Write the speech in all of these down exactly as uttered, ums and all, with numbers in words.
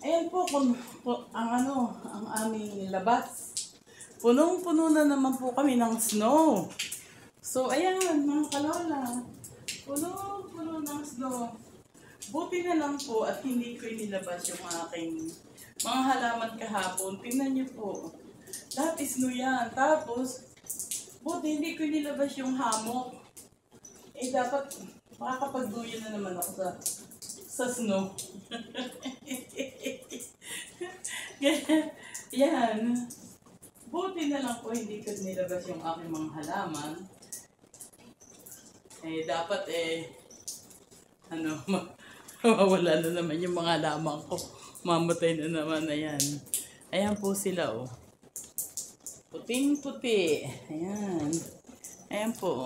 Ayan po kung, kung ang ano, ang aming labas. Punong-puno na naman po kami ng snow. So ayan mga kalola, punong-puno ng snow. Buti na lang po at hindi ko inilabas yung aking mga halaman kahapon. Tingnan niyo po. Lahat snow yan. Tapos, buti hindi ko inilabas yung hammock. Eh dapat makakapagduyan na naman ako sa sa snow. Yan. Buti na lang po hindi ko nilabas yung aking mga halaman. Eh, dapat eh, ano, mawawala na naman yung mga halaman ko. Mamatay na naman na yan. Ayan po sila, oh. Puting-puti. Ayan. Ayan po.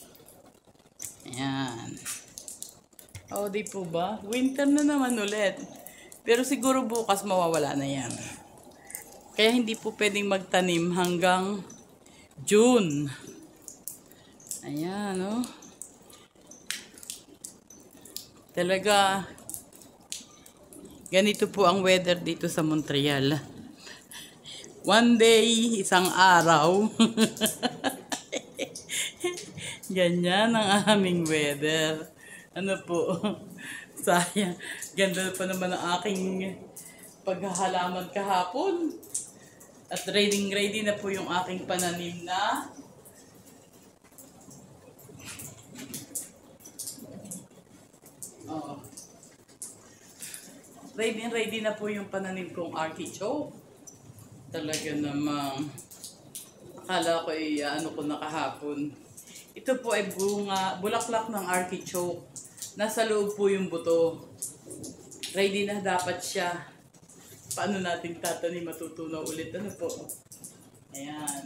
Ayan. O, di po ba? Winter na naman ulit. Pero siguro bukas mawawala na yan. Kaya hindi po pwedeng magtanim hanggang June. Ayan, no? Talaga, ganito po ang weather dito sa Montreal. One day, isang araw. Ganyan ang aming weather. Ano po? Sayang. Ganda pa naman ang aking paghahalaman kahapon. At ready ready na po yung aking pananim na oh. Ready ready na po yung pananim kong artichoke. Talaga namang akala ko ay ano ko na kahapon. Ito po ay bunga, bulaklak ng artichoke. Nasa loob po yung buto. Ready na dapat siya. Paano natin tatanim, matutunaw ulit? Ano po? Ayan.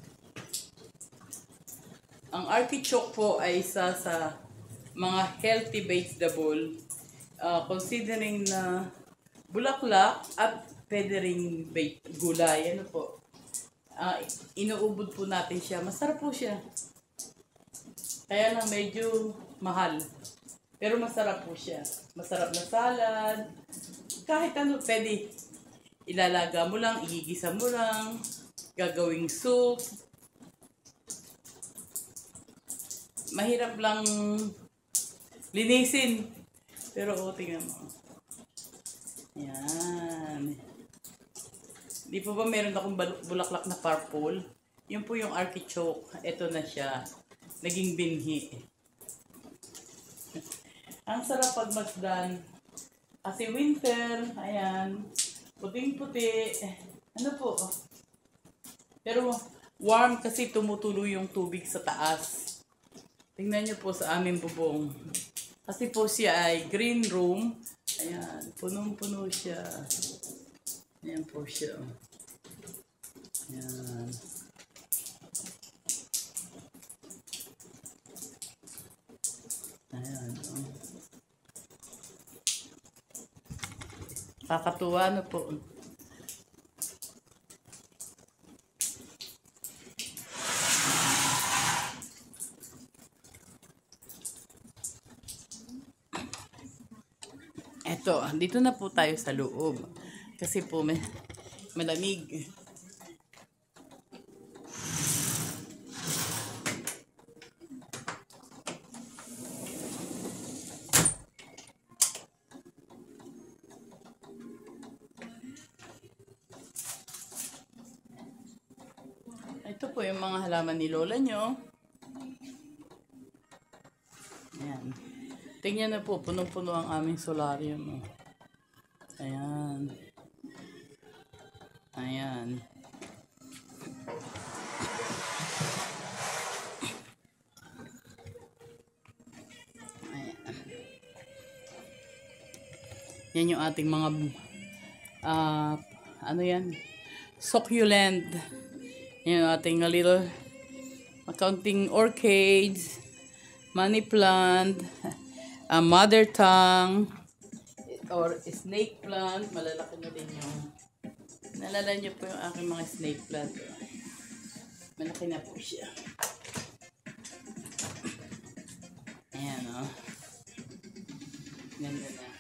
Ang artichoke po ay isa sa mga healthy vegetable. Uh, considering na bulaklak at pwede ring gulay. Ano po? Uh, inuubod po natin siya. Masarap po siya. Kaya lang medyo mahal. Pero masarap po siya. Masarap na salad. Kahit ano, pwede. Ilalaga mo lang, igigisa mo lang, gagawing soup. Mahirap lang linisin. Pero o, oh, tingnan mo. Yan. Di po ba meron akong bulaklak na purple? Yun po yung artichoke. Ito na siya. Naging binhi. Ang sarap pag masdan. Kasi winter, ayan. Puting-puti. Ano po? Pero warm kasi tumutulo yung tubig sa taas. Tingnan nyo po sa aming bubong. Kasi po siya ay green room. Ayan. Punong-puno siya. Ayan po siya. Ayan. Ayan. Kakatuwa na po. Eto, dito na po tayo sa loob. Kasi po may malamig. Ito po yung mga halaman ni Lola nyo. Ayan. Tingnan na po, punong-puno ang aming solarium. Ayan. Ayan. Ayan. Yan yung ating mga uh, ano yan? Succulent. Yan yung ating a little accounting orchids, money plant, a mother tongue, or snake plant. Malalaki na din yung nalala nyo po yung aking mga snake plant. Malaki na po siya. Ayan o. Oh. Ganda na.